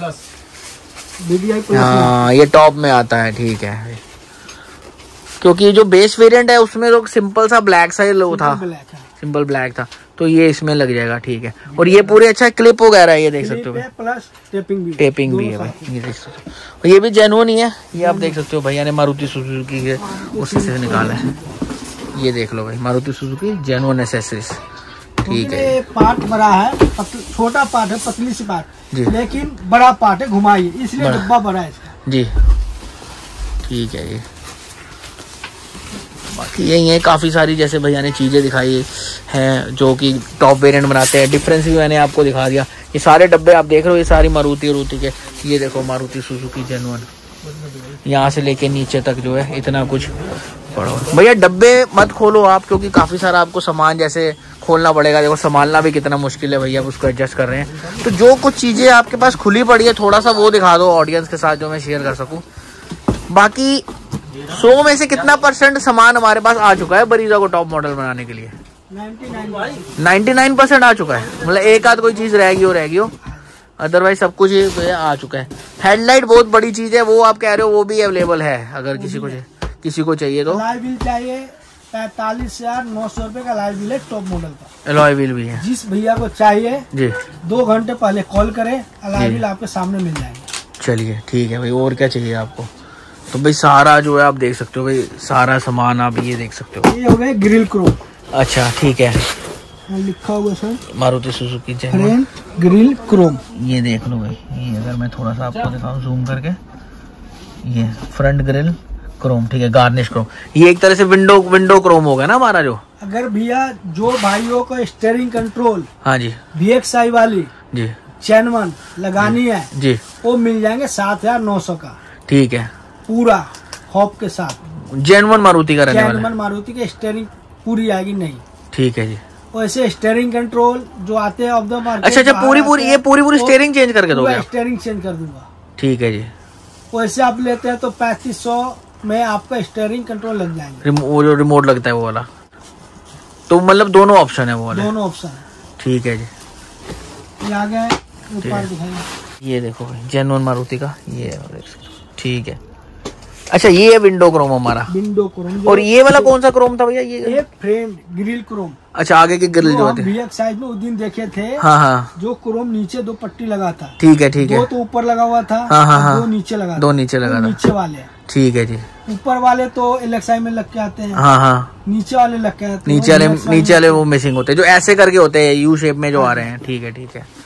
हाँ, ये टॉप में आता है। ठीक है, क्योंकि जो बेस वेरिएंट है उसमें तो सिंपल सा ब्लैक सा लो था, सिंपल ब्लैक था, तो ये इसमें लग जाएगा। ठीक है, और ये पूरे अच्छा क्लिप वगैरह है, ये देख सकते हो, प्लस टेपिंग भी, टेपिंग भी है भाई, ये देख सकते हो, ये भी जेन्युइन ही है, ये आप देख सकते हो, भैया ने मारुति सुजुकी के उसी से निकाला है। ये देख लो भाई, मारुति सुजुकी जेन्युइन एसेसरीज। ठीक है, पार्ट बड़ा है, छोटा पार्ट है, पतली सी पार्ट, लेकिन बड़ा पार्ट है, घुमाइए, इसलिए डब्बा बड़ा है इसका जी। ठीक है जी, बाकी यही है, काफ़ी सारी जैसे भैया ने चीज़ें दिखाई हैं जो कि टॉप वेरिएंट बनाते हैं। डिफरेंस भी मैंने आपको दिखा दिया। ये सारे डब्बे आप देख रहे हो, ये सारी मारुति मारुति के, ये देखो मारुति सुजुकी जेन्युइन, यहाँ से लेके नीचे तक जो है इतना कुछ भैया डब्बे मत खोलो आप, क्योंकि काफी सारा आपको सामान जैसे खोलना पड़ेगा। देखो संभालना भी कितना मुश्किल है भैया, उसको एडजस्ट कर रहे हैं। तो जो कुछ चीजें आपके पास खुली पड़ी है थोड़ा सा वो दिखा दो ऑडियंस के साथ, जो मैं शेयर कर सकूं। बाकी सौ में से कितना परसेंट सामान हमारे पास आ चुका है बरीजा को टॉप मॉडल बनाने के लिए? नाइन्टी नाइन परसेंट आ चुका है। मतलब एक आध कोई चीज रहेगी हो रहेगी हो, अदरवाइज सब कुछ ये आ चुका है। हेडलाइट बहुत बड़ी चीज है, वो आप कह रहे हो वो भी अवेलेबल है, अगर किसी को किसी को चाहिए तो। अलॉय व्हील चाहिए पैंतालीस हजार नौ सौ रूपये का अलॉय व्हील है, टॉप मॉडल का अलॉय व्हील भी है। जिस भैया को चाहिए जी दो घंटे पहले कॉल करें, अलॉय व्हील आपके सामने मिल जाएंगे। चलिए ठीक है भाई, और क्या चाहिए आपको? तो भाई सारा जो है आप देख सकते हो भाई, सारा सामान आप ये देख सकते हो। ये हो गए ग्रिल क्रोम। अच्छा ठीक है, लिखा हुआ sir Maruti Suzuki frame grille chrome. ये देख लो भाई, ये अगर मैं थोड़ा सा आपको दिखाऊं जूम करके, ये फ्रंट ग्रिल क्रोम, ठीक है, गार्निश क्रोम। ये एक तरह से विंडो विंडो क्रोम होगा ना हमारा जो। अगर भैया जो भाइयों को स्टीयरिंग कंट्रोल, हाँ जी, वी एक्स आई वाली जी चैनवन लगानी है जी, वो मिल जाएंगे सात हजार नौ सौ का, ठीक है, पूरा हॉप के साथ। जैनवन मारुति का रहने वाला है। जैनवन मारुति की स्टीयरिंग पूरी आएगी नहीं, ठीक है जी। वैसे स्टीयरिंग कंट्रोल जो आते हैं ऑफ द मार्केट। अच्छा अच्छा, पूरी पूरी ये पूरी पूरी स्टीयरिंग चेंज करके दोगे? स्टीयरिंग चेंज कर दूंगा, ठीक है जी। वैसे आप लेते हैं तो पैंतीस सौ में आपका स्टीयरिंग कंट्रोल लग जाएंगे। वो जो रिमोट लगता है वो वाला, तो मतलब दोनों ऑप्शन है वो वाले? दोनों ऑप्शन है, ठीक है जी। ये आ गए ऊपर दिखाइए। ये देखो भाई जैनवन मारुति का ये, ठीक है। अच्छा ये विंडो क्रोम हमारा, विंडो क्रोम। और ये वाला कौन सा क्रोम था भैया? ये ये फ्रेम ग्रिल क्रोम। अच्छा आगे के ग्रिल जो होते हैं, भैया साइड में उस दिन देखे थे। हाँ हाँ, जो क्रोम नीचे दो पट्टी लगा था, ठीक है ठीक है। दो तो ऊपर लगा हुआ था, हाँ हाँ हाँ, दो नीचे लगा, दो नीचे लगा था, नीचे वाले, ठीक है जी। ऊपर वाले तो एलएक्सआई में लग के आते हैं, हाँ हाँ, नीचे वाले लग के आते हैं। नीचे वाले नीचे वाले वो मिसिंग होते हैं, जो ऐसे करके होते हैं यू शेप में जो आ रहे हैं, ठीक है ठीक है।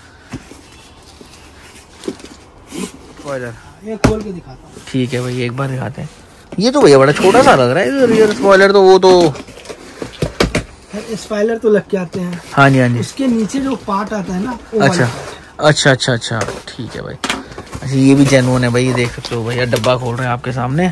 ये खोल के दिखाता हूँ, ठीक है भाई, एक बार दिखाते हैं। ये तो भैया बड़ा छोटा सा लग रहा है रियर स्पॉइलर, तो वो तो स्पॉइलर तो लग के आते हैं। हाँ जी हाँ जी, इसके नीचे जो पार्ट आता है ना, अच्छा अच्छा अच्छा अच्छा, ठीक है भाई। अच्छा ये भी जेन्युइन है भाई, ये देख सकते हो भैया, डब्बा खोल रहे हैं आपके सामने।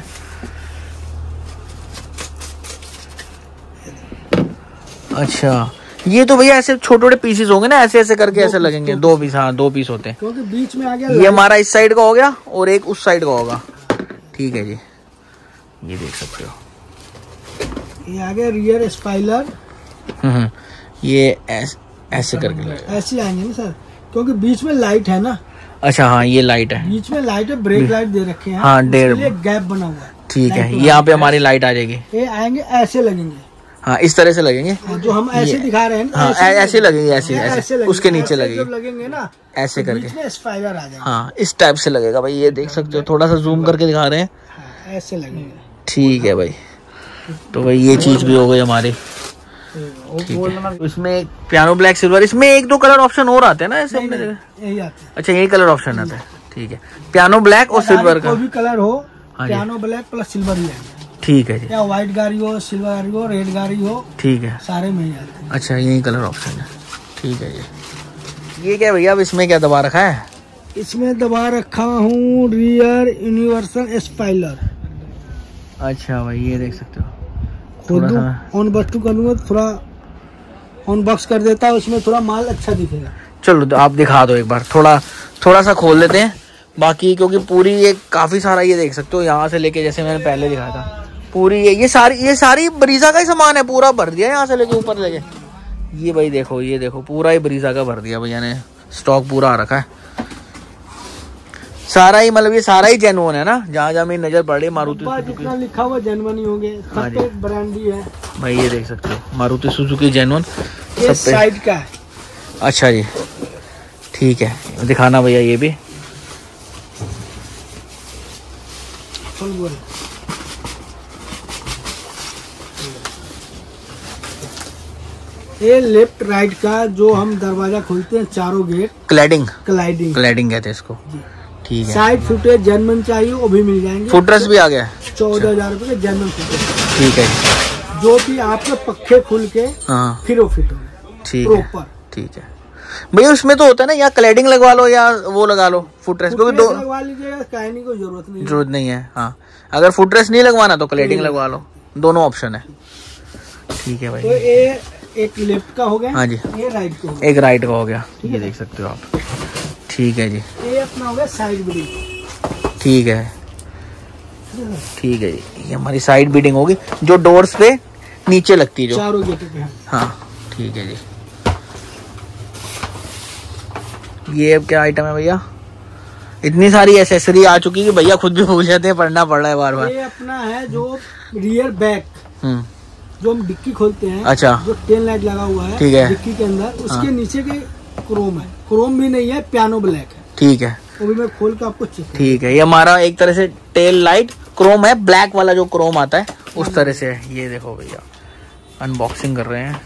अच्छा ये तो भैया ऐसे छोटे छोटे पीसेस होंगे ना, ऐसे ऐसे करके ऐसे लगेंगे, दो पीस, हाँ दो पीस होते हैं, क्योंकि बीच में आ गया। ये हमारा इस साइड का हो गया और एक उस साइड का होगा, ठीक है जी। ये देख सकते हो, ये आ गया रियर स्पॉइलर। हम्म, ये ऐस, ऐसे करके ऐसे आएंगे ना सर, क्योंकि बीच में लाइट है ना। अच्छा हाँ ये लाइट है, बीच में लाइट है, ब्रेक लाइट दे रखे हैं, हाँ डेढ़ गैप बना हुआ है, ठीक है। यहाँ पे हमारी लाइट आ जाएगी, ये आएंगे ऐसे लगेंगे, हाँ इस तरह से लगेंगे, जो हम ऐसे दिखा रहे हैं, हाँ ऐसे लगेंगे, ऐसे ऐसे उसके नीचे लगेंगे, लगेंगे ना ऐसे करके, इसमें स्पॉइलर आ जाएगा, हाँ इस टाइप से लगेगा भाई। ये देख सकते हो, थोड़ा सा जूम करके दिखा रहे हैं, ऐसे लगेंगे, ठीक है भाई। तो भाई ये चीज भी हो गई हमारी, इसमें पियानो ब्लैक सिल्वर, इसमें एक दो कलर ऑप्शन और आते हैं ना ऐसे, यही आते हैं। अच्छा यही कलर ऑप्शन आता है, ठीक है, पियानो ब्लैक और सिल्वर का, कोई भी कलर हो, पियानो ब्लैक प्लस सिल्वर ही आएगा, ठीक है जी। या व्हाइट गाड़ी हो, सिल्वर गाड़ी हो, रेड गाड़ी हो, ठीक है, सारे में ही आते हैं। अच्छा यही कलर ऑप्शन है, ठीक है जी। ये क्या भैया अब इसमें क्या दबा रखा है? इसमें दबा रखा हूँ रियर यूनिवर्सल स्पॉइलर। अच्छा भाई ये देख सकते हो, खुद ऑन बटन करूँगा थोड़ा ऑन बॉक्स कर देता है, उसमें थोड़ा माल अच्छा दिखेगा। चलो तो आप दिखा दो एक बार, थोड़ा थोड़ा सा खोल लेते हैं बाकी, क्योंकि पूरी ये काफी सारा ये देख सकते हो, यहाँ से लेके जैसे मैंने पहले दिखाया था, पूरी ये ये सारी ये सारी ब्रीजा का ही सामान है, पूरा भर दिया यहाँ से लेके ऊपर लेके। ये भाई देखो, ये देखो पूरा ही ब्रीजा का भर दिया भैया ने, स्टॉक पूरा आ रखा है सारा ही, मतलब ये सारा ही जेन्युइन है ना, जहाँ जहाँ मेरी नजर पड़ रही है। मारुति जितना लिखा हुआ जेन्युइन ही होंगे, सब पे ब्रांड ही है भाई। ये देख सकते हो मारुति सुजुकी जेन्युइन, ये साइड का है। अच्छा जी ठीक है, दिखाना भैया ये भी। ये लेफ्ट राइट का जो हम दरवाजा खोलते हैं, चारों गेट क्लैडिंग क्लाइडिंग क्लैडिंग कहते हैं इसको, ठीक है। साइड फुटेज जेन्युइन चाहिए वो भी मिल जाएंगे, फुटरेस्ट भी आ गया, चौदह हजार रूपए के जेन्युइन फुटेज, ठीक है। जो भी आपके पक्के खुल के हाँ फिर वो फिट हो, ठीक है ठीक है भैया। उसमें तो होता है ना, या क्लैडिंग लगवा लो या वो लगा लो फुटरेस्ट, क्योंकि दो लगवा लीजिएगा, कहने को जरूरत नहीं जरूरत नहीं है। हाँ अगर फुटरेस्ट नहीं लगवाना तो क्लैडिंग लगवा लो, दोनों ऑप्शन है। ठीक है भाई। तो ये एक लेफ्ट का हो गया। हाँ जी। ये राइट का हो गया। एक राइट का हो गया, ये देख सकते हो आप। ठीक है जी। ये अपना हो गया साइड बीडिंग। ठीक है ठीक है जी, ये हमारी साइड बीडिंग होगी जो डोर्स पे नीचे लगती है जो। चारों गेट पे। हाँ ठीक है जी। ये अब क्या आइटम है भैया? इतनी सारी एसेसरी आ चुकी है कि भैया खुद भी भूल जाते हैं, पढ़ना पड़ रहा है बार बार। ये अपना है जो रियर बैक, हम्म जो हम डिक्की खोलते हैं। अच्छा। जो टेल लाइट लगा हुआ है ठीक है डिक्की के अंदर, उसके हाँ। नीचे के क्रोम है। क्रोम भी नहीं है, पियानो ब्लैक है। ठीक है, वो भी मैं खोल के आपको चेक। ठीक है। ये हमारा एक तरह से टेल लाइट क्रोम है, ब्लैक वाला जो क्रोम आता है उस तरह से है। ये देखो भैया अनबॉक्सिंग कर रहे हैं।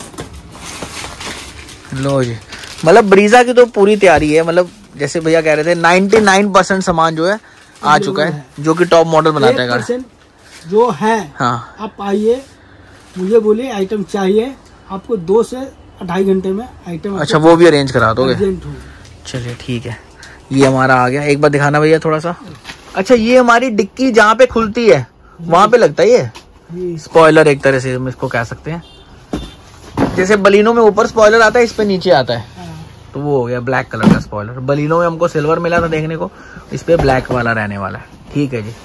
लो जी, मतलब ब्रीजा की तो पूरी तैयारी है। मतलब जैसे भैया कह रहे थे निन्यानवे परसेंट सामान जो है आ चुका है, जो कि टॉप मॉडल बनाता है गाड़ी जो है। हाँ आप आइए, मुझे बोलिए आइटम चाहिए आपको, दो से ढाई घंटे में आइटम। अच्छा, वो भी अरेंज करा दोगे? अर्जेंट हो। चलिए ठीक है। ये हमारा आ गया, एक बार दिखाना भैया थोड़ा सा। अच्छा, ये हमारी डिक्की जहाँ पे खुलती है वहां पे लगता है ये स्पॉइलर, एक तरह से हम इसको कह सकते हैं। जैसे बलिनो में ऊपर स्पॉइलर आता है, इस पे नीचे आता है, तो वो हो गया ब्लैक कलर का स्पॉइलर। बलिनो में हमको सिल्वर मिला था देखने को, इस पे ब्लैक वाला रहने वाला है। ठीक है जी।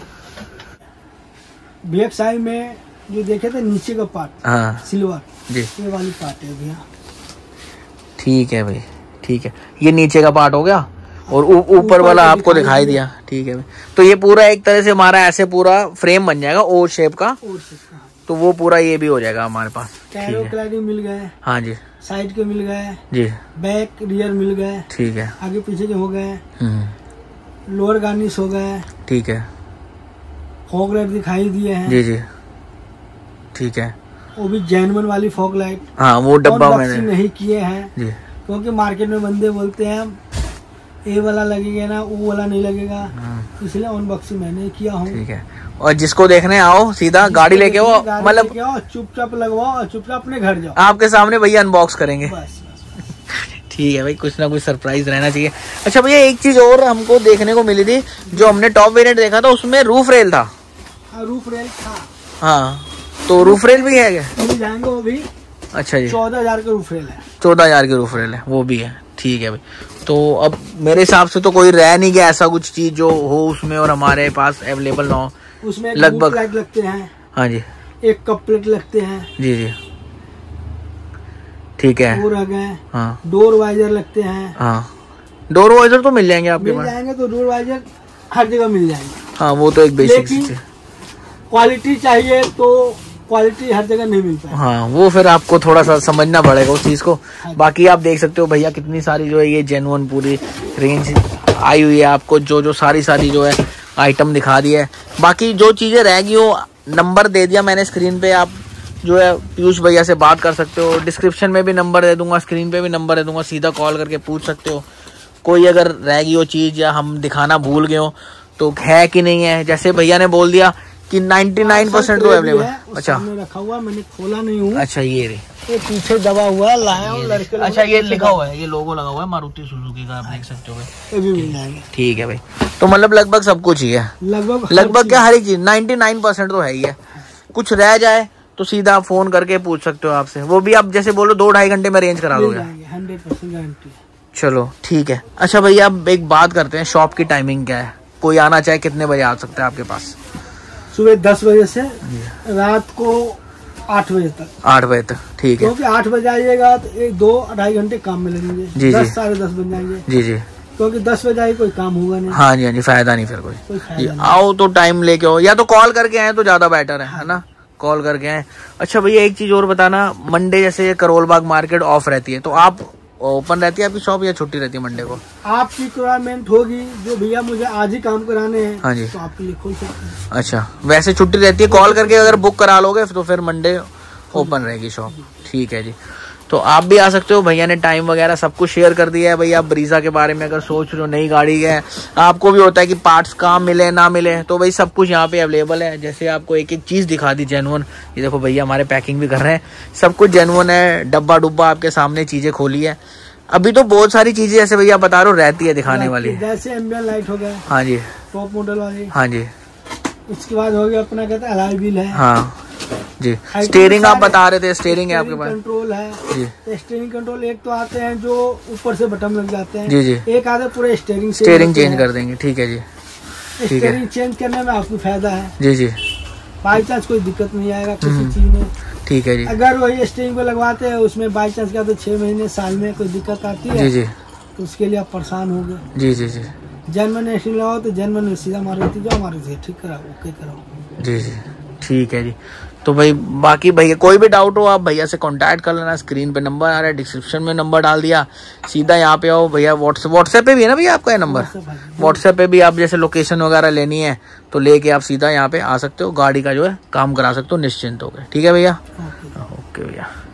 बैक साइड में जो देखे थे नीचे का पार्ट, हाँ सिल्वर जी, ये वाली पार्ट है भैया। ठीक है भाई, ठीक है। ये नीचे का पार्ट हो गया और ऊपर वाला आपको दिखाई दिया। ठीक है भाई, तो ये पूरा एक तरह से हमारा ऐसे पूरा फ्रेम बन जाएगा ओ शेप का, तो वो पूरा ये भी हो जाएगा हमारे पास। कैरो क्लैडिंग मिल गए। हाँ जी। साइड के मिल गए जी। बैक रियर मिल गए। ठीक है। आगे पीछे के हो गए। हम्म लोअर गार्निश हो गए। ठीक है। फॉग लाइट दिखाई दिए हैं। जी जी। ठीक है। वो भी जेन्युइन वाली फॉग लाइट। हाँ, वो डब्बा मैंने नहीं किए हैं जी, क्योंकि मार्केट में बंदे बोलते हैं ये वाला लगेगा ना, वो वाला नहीं लगेगा, इसलिए अनबॉक्सिंग मैंने किया हूँ। ठीक है। और जिसको देखने आओ सीधा गाड़ी लेके आओ, मतलब चुपचाप लगवाओ और चुपचाप अपने घर जाओ, आपके सामने भैया अनबॉक्स करेंगे। बस। ठीक है भाई, कुछ ना कुछ सरप्राइज रहना चाहिए। अच्छा भैया, एक चीज और हमको देखने को मिली थी, जो हमने टॉप वेरिएंट देखा था उसमें रूफ रेल था। रूफ रेल था। हाँ, तो रूफ रेल भी है क्या? मिल जाएंगे वो भी। अच्छा जी। चौदह हजार का रूफ रेल है। चौदह हजार की रूफ रेल है, वो भी है। ठीक है भाई, तो अब मेरे हिसाब से तो कोई रह नहीं गया ऐसा कुछ चीज जो हो उसमें और हमारे पास अवेलेबल ना हो। उसमें लगभग लाइट लगते हैं। हाँ जी। एक कप प्लेट लगते हैं। जी जी। ठीक है। वो रह गए। हाँ। डोर वाइजर लगते हैं। हाँ, डोर वाइजर तो मिल जाएंगे आपके पास? मिल जाएंगे, तो डोर वाइजर हर जगह मिल जाएंगे। हाँ, वो तो एक बेसिक चीज है। क्वालिटी चाहिए तो क्वालिटी हर जगह नहीं मिलता है। हाँ, वो फिर आपको थोड़ा सा समझना पड़ेगा उस चीज को। बाकी आप देख सकते हो भैया कितनी सारी जो है ये जेन्युइन पूरी रेंज आई हुई है आपको, जो जो सारी सारी जो है आइटम दिखा दिया है। बाकी जो चीजें रह गई वो नंबर दे दिया मैंने स्क्रीन पे, आप जो है पीयूष भैया से बात कर सकते हो। डिस्क्रिप्शन में भी नंबर दे दूंगा, स्क्रीन पे भी नंबर दे दूंगा, सीधा कॉल करके पूछ सकते हो। कोई अगर रह गई हो चीज या हम दिखाना भूल गए हो तो है कि नहीं है। जैसे भैया ने बोल दिया कि निन्यानवे परसेंट तो अवेलेबल है। अच्छा, रखा हुआ, मैंने खोला नहीं हूँ। अच्छा, ये रे ये पीछे दबा हुआ लाया हूँ लड़के। अच्छा, ये लिखा हुआ है, ये लोगो लगा हुआ है मारुति सुजुकी का, आप देख सकते हो। ये भी मिल जाएंगे। ठीक है भाई, तो मतलब लगभग सब कुछ ही है। लगभग लगभग क्या, हर एक चीज निन्यानवे परसेंट तो है ही है। कुछ रह जाए तो सीधा फोन करके पूछ सकते हो आपसे, वो भी आप जैसे बोलो दो ढाई घंटे में अरेंज करा दोगे। Hundred percent guarantee. चलो ठीक है। अच्छा भैया, अब एक बात करते हैं, शॉप की टाइमिंग क्या है? कोई आना चाहे कितने बजे आ सकता है आपके पास? सुबह दस बजे से रात को आठ बजे तक। आठ बजे तक, ठीक है। क्योंकि आठ बजे आइएगा तो एक दो ढाई घंटे काम में लगेंगे। जी दस जी। साढ़े दस बज जाएंगे। जी जी। क्योंकि दस बजे आए कोई काम होगा नहीं। हाँ जी, हाँ जी, फायदा नहीं फिर कोई, कोई फायदा नहीं। आओ तो टाइम लेके आओ, या तो कॉल करके आए तो ज्यादा बेटर है, है ना? कॉल करके आए। अच्छा भैया, एक चीज और बताना, मंडे जैसे करोल बाग मार्केट ऑफ रहती है, तो आप ओपन रहती है आपकी शॉप या छुट्टी रहती है मंडे को? आपकी रिक्वायरमेंट होगी जो भैया मुझे आज ही काम कराने हैं, हाँ जी, तो आपके लिए खोल सकते हैं। अच्छा, वैसे छुट्टी रहती है, कॉल करके अगर बुक करा लोगे तो फिर मंडे ओपन रहेगी शॉप। ठीक है जी, तो आप भी आ सकते हो। भैया ने टाइम वगैरह सब कुछ शेयर कर दिया है। भैया ब्रीजा के बारे में अगर सोच रहे हो, नई गाड़ी है, आपको भी होता है कि पार्ट्स कहाँ मिले ना मिले, तो भाई सब कुछ यहाँ पे अवेलेबल है। जैसे आपको एक एक चीज दिखा दी जेन्युइन, ये देखो भैया हमारे पैकिंग भी कर रहे हैं, सब कुछ जेन्युइन है। डब्बा डुब्बा आपके सामने चीजें खोली है। अभी तो बहुत सारी चीजें जैसे भैया बता रहे हो रहती है दिखाने वाली, जैसे एम्बियन लाइट हो गया, हाँ जी, टॉप मॉडल वाली, हाँ जी, उसके बाद हो गया अपना कहते हैं अलॉय व्हील है, हाँ, जी। स्टीयरिंग आप बता रहे थे, स्टीयरिंग है आपके पास? कंट्रोल है जी। स्टीयरिंग कंट्रोल एक तो आते हैं जो ऊपर से बटन लग जाते हैं। जी जी। एक आते पूरे स्टीयरिंग स्टीयरिंग चेंज कर देंगे, ठीक है जी। स्टीयरिंग चेंज करने में आपको फायदा है। जी जी। बाई चांस कोई दिक्कत नहीं आएगा किसी चीज में। ठीक है जी। अगर वही स्टीयरिंग पे लगवाते हैं उसमें बाई चांस क्या तो छह महीने साल में कोई दिक्कत आती है। जी जी। तो उसके लिए आप परेशान हो गए। जी जी जी। जर्मन स्टीयरिंग लगाओ तो जर्मन में सीधा मारुति जाओ, मारुति ठीक कराओ, ओके कराओ। जी जी ठीक है जी। तो भाई बाकी भैया कोई भी डाउट हो आप भैया से कांटेक्ट कर लेना। स्क्रीन पे नंबर आ रहा है, डिस्क्रिप्शन में नंबर डाल दिया, सीधा यहाँ पे आओ भैया। व्हाट्सएप व्हाट्सएप पे भी है ना भैया आपका ये नंबर? व्हाट्सएप पे भी आप जैसे लोकेशन वगैरह लेनी है तो लेके आप सीधा यहाँ पे आ सकते हो, गाड़ी का जो है काम करा सकते हो निश्चिंत हो गए। ठीक है भैया, ओके भैया।